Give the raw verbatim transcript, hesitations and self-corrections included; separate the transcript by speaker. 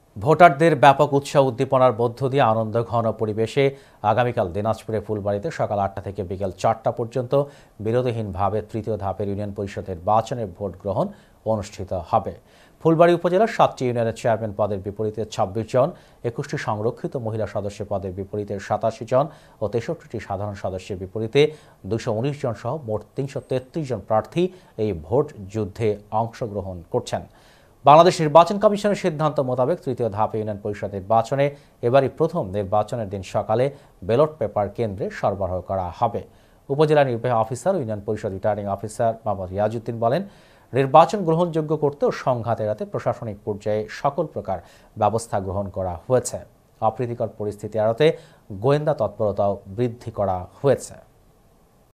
Speaker 1: ভোটারদের ব্যাপক উৎসাহ উদ্দীপনার মধ্য দিয়ে আনন্দ ঘন পরিবেশে আগামীকাল দিনাজপুরে ফুলবাড়িতে সকাল আটটা থেকে বিকেল চারটা পর্যন্ত বিরতিহীনভাবে তৃতীয় ধাপের ইউনিয়ন পরিষদ নির্বাচনের ভোট গ্রহণ অনুষ্ঠিত হবে। ফুলবাড়ী উপজেলার সাতটি ইউনিয়নের চেয়ারম্যান পদের বিপরীতে ছাব্বিশ জন, একুশটি সংরক্ষিত মহিলা সদস্য পদের বিপরীতে সাতাশি জন ও তেষট্টিটি সাধারণ সদস্যের বিপরীতে দুশো উনিশ জন সহ মোট তিনশো তেত্রিশ জন প্রার্থী এই ভোট যুদ্ধে অংশগ্রহণ করছেন। বাংলাদেশ নির্বাচন কমিশনের সিদ্ধান্ত মোতাবেক তৃতীয় ধাপে ইউনিয়ন পরিষদ নির্বাচনে এবারই প্রথম নির্বাচনের দিন সকালে ব্যালট পেপার কেন্দ্রে সরবরাহ করা হবে। উপজেলা নির্বাহী অফিসার ও ইউনিয়ন পরিষদ রিটার্নিং অফিসার মোহাম্মদ রিয়াজউদ্দিন বলেন, নির্বাচন গ্রহণযোগ্য করতে ও সংঘাত এড়াতে প্রশাসনিক পর্যায়ে সকল প্রকার ব্যবস্থা গ্রহণ করা হয়েছে। অপ্রীতিকর পরিস্থিতি এড়াতে গোয়েন্দা তৎপরতাও বৃদ্ধি করা হয়েছে।